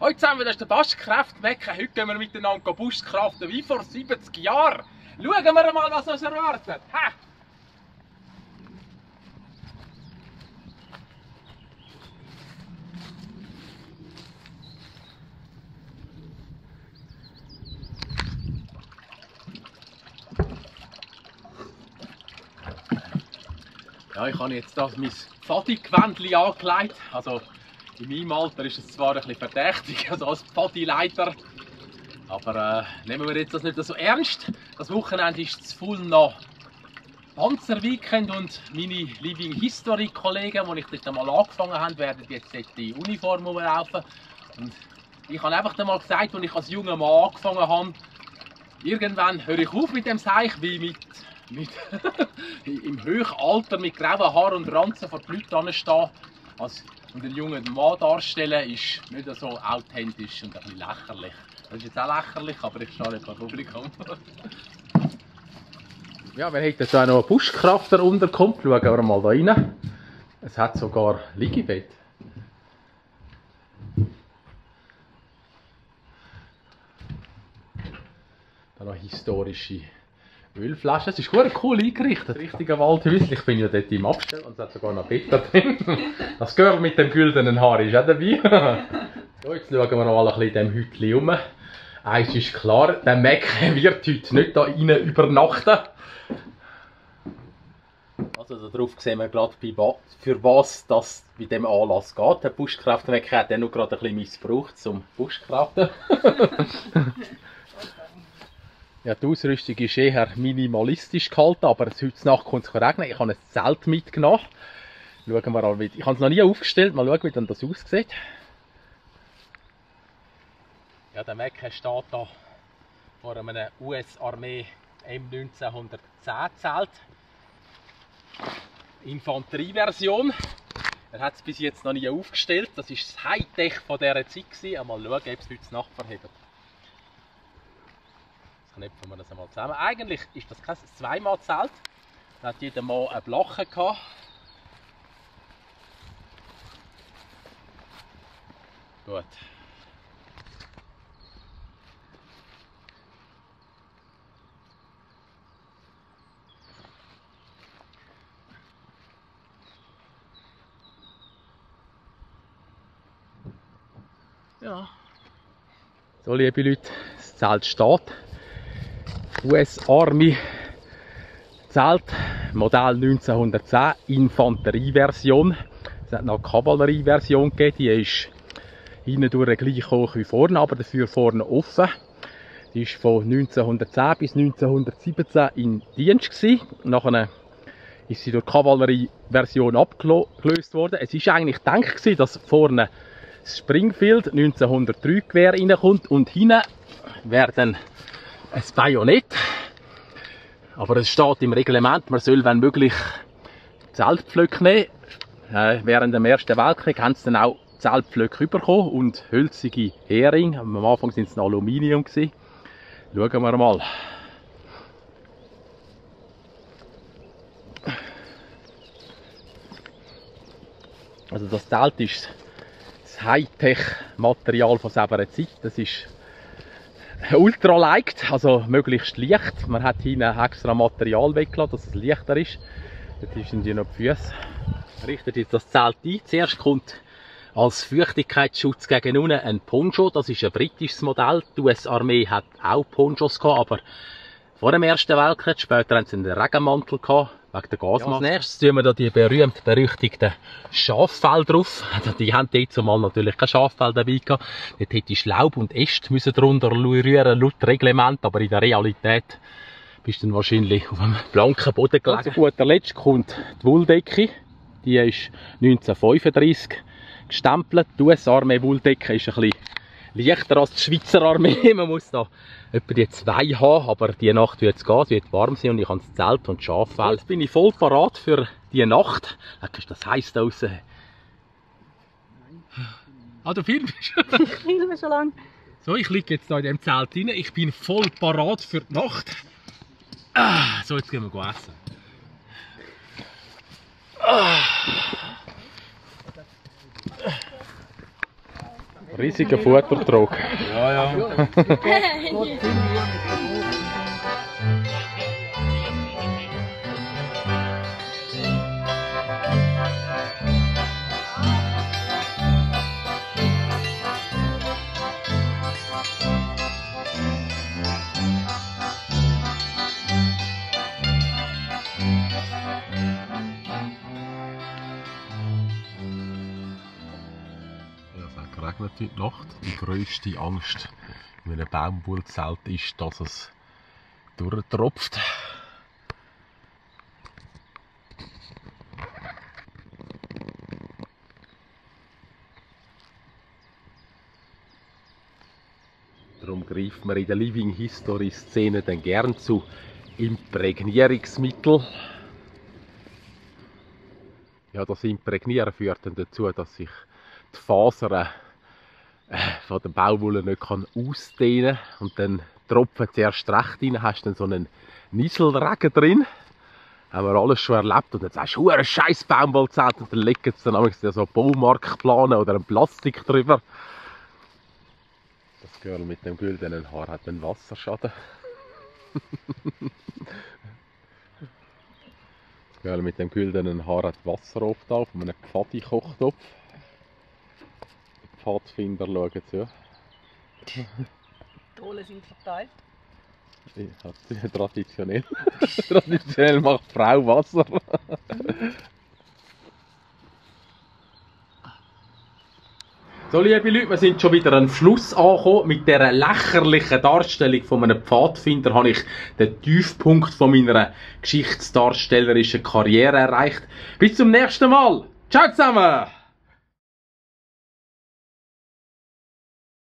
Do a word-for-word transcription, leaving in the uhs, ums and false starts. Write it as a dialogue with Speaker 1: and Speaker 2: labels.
Speaker 1: Hallo zusammen, das ist der Baschkraft Mecken. Heute gehen wir miteinander Buschkraften wie vor siebzig Jahren. Schauen wir mal, was uns erwartet. Ha! Ja, ich habe jetzt das mein Pfadi-Gewändchen angelegt. Also in meinem Alter ist es zwar ein bisschen verdächtig, also als Pfadi-Leiter. Aber äh, nehmen wir jetzt das nicht so ernst. Das Wochenende ist zu Fulna Panzerweekend und meine Living History Kollegen, die ich dort einmal angefangen habe, werden jetzt dort die Uniform rumlaufen. Und ich habe einfach einmal gesagt, als ich als junger Mann angefangen habe, irgendwann höre ich auf mit dem Seich, wie mit, mit im Höchalter mit grauen Haaren und Ranzen vor die Leute anstehen. Also, und einen jungen Mann darstellen ist nicht so authentisch und ein bisschen lächerlich. Das ist jetzt auch lächerlich, aber ich stehe nicht vor Publikum. Ja, wir hätten hier noch eine Buschkraft unterkommt. Schauen wir mal da rein. Es hat sogar Liegebett. Da noch historische Ölflaschen. Es ist gut cool eingerichtet. Richtiger Waldhäuschen. Ich bin ja dort im Abstell und es hat sogar noch Bett drin. Das Girl mit dem güldenen Haar ist auch dabei. So, jetzt schauen wir noch mal ein bisschen in diesem Hütchen rum. Eins ist klar, der Mac wird heute nicht hier rein übernachten. Also darauf sehen wir gerade, für was das bei diesem Anlass geht. Der Buschkraft-Mac hat den noch gerade ein bisschen missbraucht zum Buschkraften. Ja, die Ausrüstung ist eher minimalistisch gehalten, aber heute Nacht kommt es regnen. Ich habe ein Zelt mitgenommen. Schauen wir mal, ich habe es noch nie aufgestellt, mal schauen, wie dann das aussieht. Ja, der Mac steht hier vor einem U S-Armee M neunzehnhundertzehn Zelt. Infanterieversion. Er hat es bis jetzt noch nie aufgestellt. Das ist das Hightech von dieser Zeit. Einmal schauen, ob es heute Nacht verhebt. Jetzt knüpfen wir das einmal zusammen. Eigentlich ist das kein Zweimal-Zelt. Da hat jeder Mann eine Blache gehabt. Gut. Ja. So, liebe Leute, das Zelt steht. U S Army Zelt, Modell neunzehnhundertzehn, Infanterieversion. Es hat noch eine Kavallerieversion gegeben, die ist hinten durch gleich hoch wie vorne, aber dafür vorne offen. Die ist von neunzehnhundertzehn bis neunzehnhundertsiebzehn in Dienst gewesen. Nachher ist sie durch die Kavallerieversion abgelöst worden. Es ist eigentlich gedacht, dass vorne das Springfield neunzehnhundertdrei Gewehr reinkommt und hinten wäre dann ein Bajonett. Aber es steht im Reglement, man soll, wenn möglich, Zeltpflöcke nehmen. Äh, während dem Ersten Weltkrieg haben sie dann auch Zeltpflöcke bekommen und hölzige Heringe. Am Anfang waren es noch Aluminium. Schauen wir mal. Also das Zelt ist Hightech-Material von selber Zeit. Das ist ultra leicht, also möglichst leicht. Man hat hinten extra Material weggelassen, dass es leichter ist. Dort sind ja noch die Füße. Richtet jetzt das Zelt ein. Zuerst kommt als Feuchtigkeitsschutz gegen unten ein Poncho. Das ist ein britisches Modell. Die U S-Armee hat auch Ponchos gehabt, aber vor dem Ersten Weltkrieg. Später haben sie einen Regenmantel gehabt. Wegen der Gasmaske. Ja, als nächstes tun wir da die berühmt berüchtigten Schaffell drauf. Die haben dort zumal natürlich kein Schaffell dabei gehabt. Dort hättest du Laub und Äste müssen drunter rühren, laut Reglement, aber in der Realität bist du dann wahrscheinlich auf einem blanken Boden gelegen. Und zu guter Letzt kommt die Wolldecke. Die ist neunzehnhundertfünfunddreißig gestempelt. Die U S-Armee Wolldecke ist ein bisschen leichter als die Schweizer Armee. Man muss da etwa die zwei haben, aber die Nacht wird es gehen, es wird warm sein und ich habe das Zelt und das Schaffell. Jetzt bin ich voll parat für die Nacht. Ist das heiß da draussen? Ah, du filmst?
Speaker 2: Ich filme schon lange.
Speaker 1: So, ich liege jetzt da in diesem Zelt rein. Ich bin voll parat für die Nacht. Ah, so, jetzt gehen wir essen. Ah. Riesiger Futtertrog.
Speaker 2: Ja, ja. Es regnet heute Nacht. Die grösste Angst in einem Baumwollzelt ist, dass es durchtropft. Darum greift man in der Living History Szene dann gern zu Imprägnierungsmittel. Ja, das Imprägnieren führt dann dazu, dass sich die Fasern von der Baumwolle nicht kann ausdehnen kann. Und dann tropfen zuerst recht rein, hast dann so einen Nieselregen drin. Haben wir alles schon erlebt. Und dann sagst du, ein scheiß Baumwollzelt. Und dann legen sie dann so Baumarktplanen oder ein Plastik drüber. Das Girl mit dem güldenen Haar hat einen Wasserschaden. Das Girl mit dem güldenen Haar hat Wasser oft auf einem Pfadi-Kochtopf. Die Pfadfinder schauen zu.
Speaker 3: Die Rollen sind verteilt.
Speaker 1: Ja, traditionell. Traditionell macht die Frau Wasser. So, liebe Leute, wir sind schon wieder am Schluss angekommen. Mit dieser lächerlichen Darstellung von einem Pfadfinder habe ich den Tiefpunkt von meiner geschichtsdarstellerischen Karriere erreicht. Bis zum nächsten Mal. Ciao zusammen!